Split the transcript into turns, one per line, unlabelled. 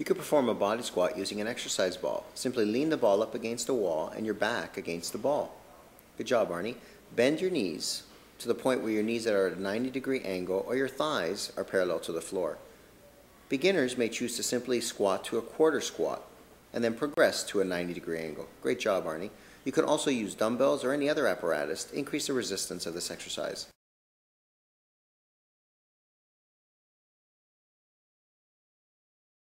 You could perform a body squat using an exercise ball. Simply lean the ball up against a wall and your back against the ball. Good job, Arnie. Bend your knees to the point where your knees are at a 90-degree angle or your thighs are parallel to the floor. Beginners may choose to simply squat to a quarter squat and then progress to a 90-degree angle. Great job, Arnie. You can also use dumbbells or any other apparatus to increase the resistance of this exercise.